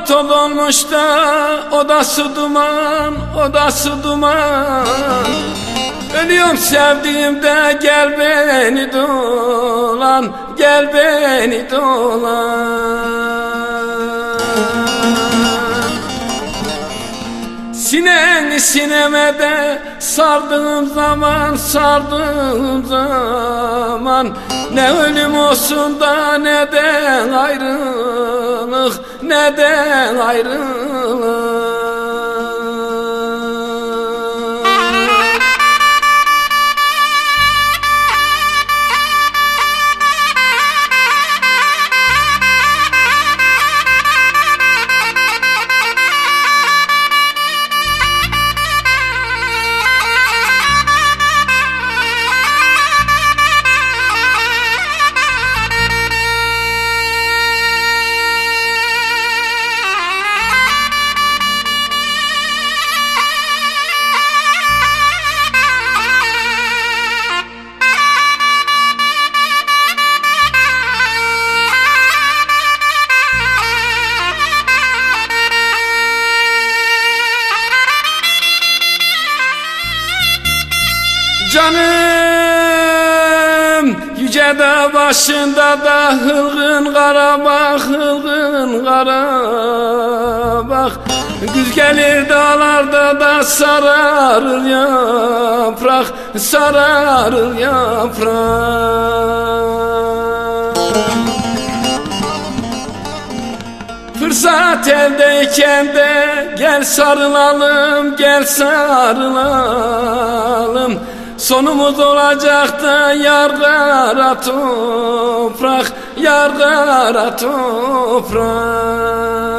toz olmuş da odası duman, odası duman. Ölüyorum sevdiğimde gel beni dolan, gel beni dolan. Sineni sineme de sardığım zaman, sardığım zaman, ne ölüm olsun da ne de ayrılık, ne de ayrılık. Canım yüce dağ başında da hılgın Karabağ, hılgın Karabağ. Güz gelir dağlarda da sararır yaprak, sararır yaprak. Fırsat eldeyken de gel sarılalım, gel sarılalım. Sonumuz olacak da yargara toprak, yargara toprak.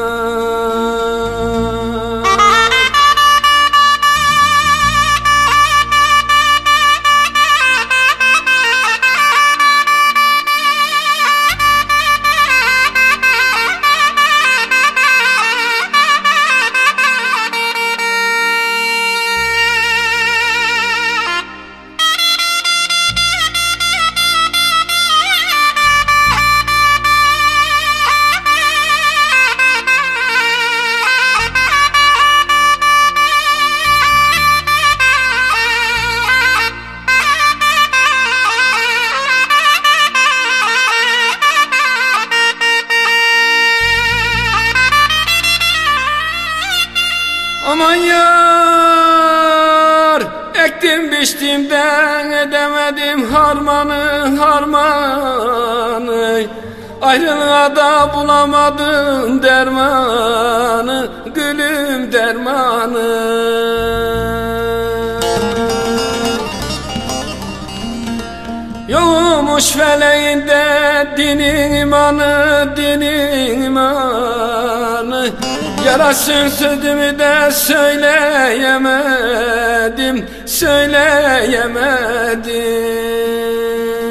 Aman yar, ektim biçtimden edemedim harmanı, harmanı. Ayrılığa da bulamadım dermanı, gülüm dermanı. Yokmuş feleğinde dinin imanı, dinin imanı. Yarasın sözümü de söyleyemedim, söyleyemedim.